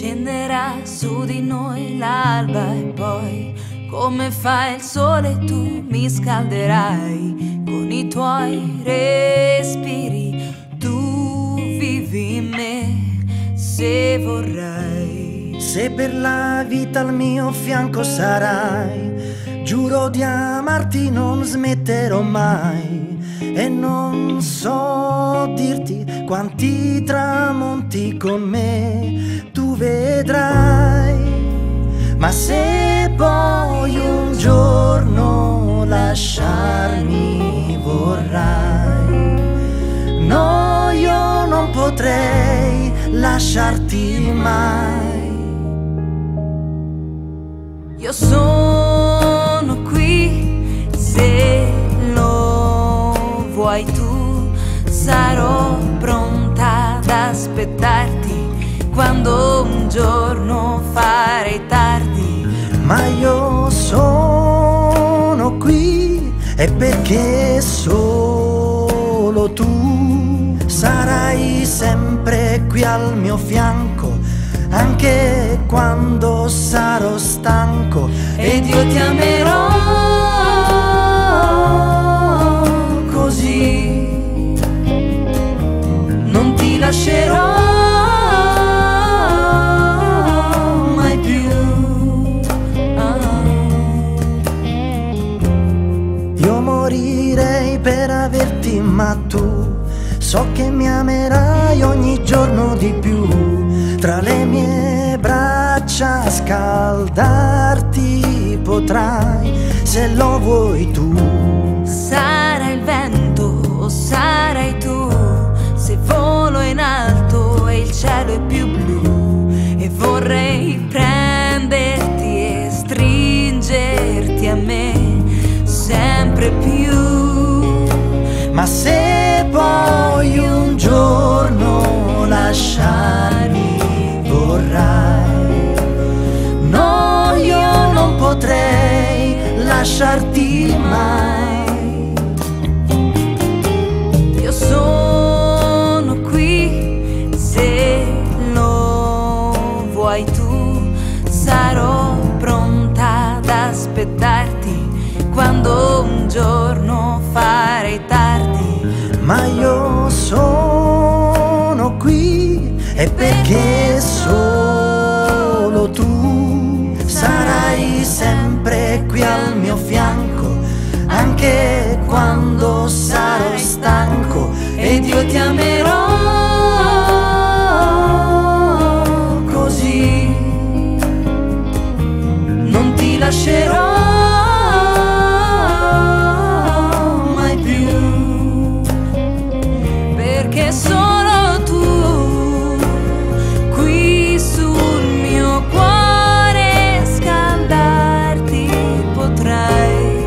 scenderà su di noi l'alba e poi, come fa il sole, tu mi scalderai con i tuoi respiri. Tu vivi in me se vorrai. Se per la vita al mio fianco sarai, giuro di amarti, non smetterò mai. E non so dirti quanti tramonti con me tu vedrai. Ma se poi un giorno lasciarmi vorrai, no, io non potrei lasciarti mai. Io sono qui se lo vuoi tu, sarò pronta ad aspettarti quando un giorno farai tardi. Ma io sono qui e perché solo tu sarai sempre qui al mio fianco, anche quando sarò stanco, ed io ti amerò così, non ti lascerò mai più. Io morirei per averti, ma tu so che mi amerai ogni giorno di più. Tra le mie braccia scaldarti potrai, se lo vuoi tu. Sarà il vento o sarai tu, se volo in alto e il cielo è più blu, e vorrei prenderti e stringerti a me sempre più. Ma se poi un giorno lasciarmi vorrai, no, io non potrei lasciarti mai. Io sono qui se lo vuoi tu, sarò pronta ad aspettarti quando un giorno farai tardi. Ma io sono qui e perché solo tu sarai sempre qui al mio fianco, anche quando sarò stanco, Ed io ti amerò così, non ti lascerò mai più, perché solo tu qui sul mio cuore scaldarti potrai,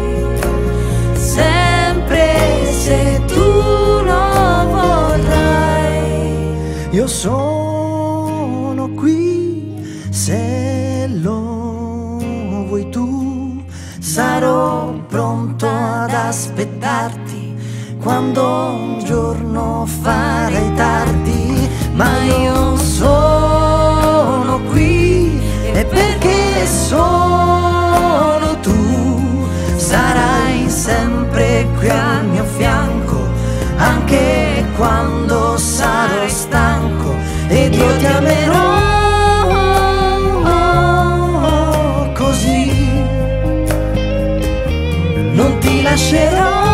sempre se tu lo vorrai. io sono qui se lo vuoi tu, sarò pronto ad aspettarti quando un giorno farai tardi. Ma io sono qui e perché solo tu sarai sempre qui al mio fianco, anche quando sarò stanco, ed io ti amerò così, non ti lascerò